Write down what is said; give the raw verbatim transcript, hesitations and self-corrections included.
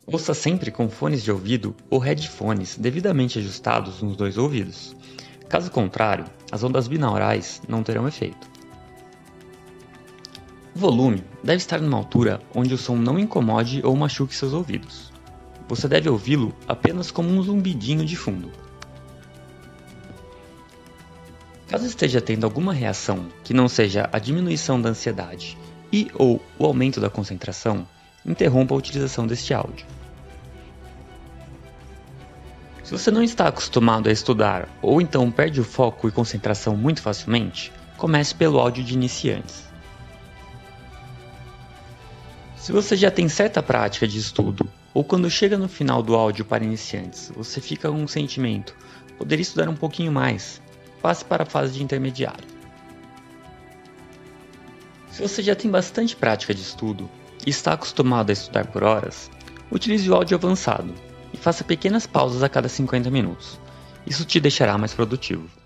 Ouça sempre com fones de ouvido ou headphones devidamente ajustados nos dois ouvidos. Caso contrário, as ondas binaurais não terão efeito. O volume deve estar numa altura onde o som não incomode ou machuque seus ouvidos. Você deve ouvi-lo apenas como um zumbidinho de fundo. Caso esteja tendo alguma reação que não seja a diminuição da ansiedade e ou o aumento da concentração, interrompa a utilização deste áudio. Se você não está acostumado a estudar ou então perde o foco e concentração muito facilmente, comece pelo áudio de iniciantes. Se você já tem certa prática de estudo, ou quando chega no final do áudio para iniciantes, você fica com um sentimento, poderia estudar um pouquinho mais, passe para a fase de intermediário. Se você já tem bastante prática de estudo e está acostumado a estudar por horas, utilize o áudio avançado e faça pequenas pausas a cada cinquenta minutos. Isso te deixará mais produtivo.